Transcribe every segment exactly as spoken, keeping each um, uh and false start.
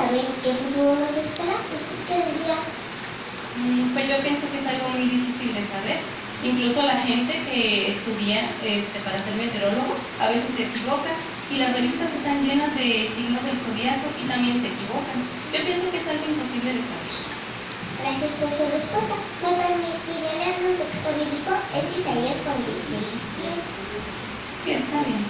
saber qué futuro nos espera, ¿usted qué diría? Mm, pues yo pienso que es algo muy difícil de saber. Incluso la gente que estudia este, para ser meteorólogo a veces se equivoca y las revistas están llenas de signos del zodiaco y también se equivocan. Yo pienso que es algo imposible de saber. Gracias por su respuesta. ¿Me permitiría leer un texto bíblico? Es Isaías cuarenta y seis, diez. Sí, está bien.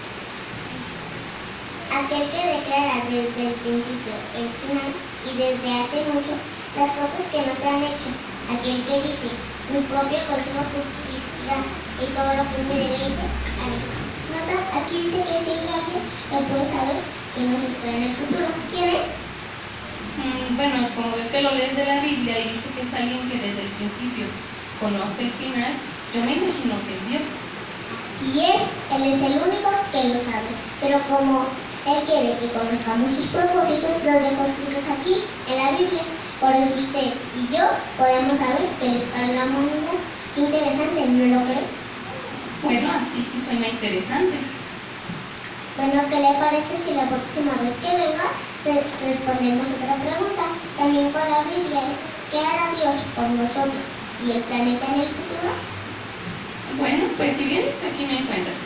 Aquel que declara desde el principio el final y desde hace mucho las cosas que no se han hecho. Aquel que dice, mi propio consejo subsistirá y todo lo que me deleite haré. Nota, aquí dice que si hay alguien que puede saber que nos espera en el futuro. ¿Quién es? Mm, bueno, como veo que lo lees de la Biblia y dice que es alguien que desde el principio conoce el final, yo me imagino que es Dios. Así es, Él es el único que lo sabe, pero como Él quiere que conozcamos sus propósitos, los dejo escritos aquí en la Biblia. Por eso usted y yo podemos saber que les para la humanidad. Qué interesante, ¿no lo cree? Bueno, así sí suena interesante. Bueno, ¿qué le parece si la próxima vez que venga re respondemos otra pregunta? También con la Biblia es, ¿qué hará Dios por nosotros y el planeta en el futuro? Bueno, pues si vienes aquí me encuentras.